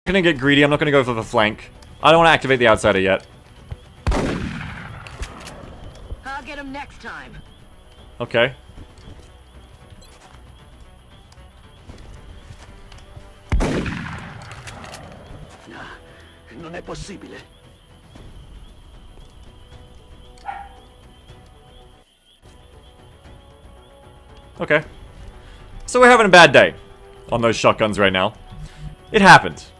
gonna get greedy. I'm not gonna go for the flank. I don't want to activate the outsider yet. I'll get him next time. Okay. Non è possibile. Okay. So we're having a bad day on those shotguns right now. It happened.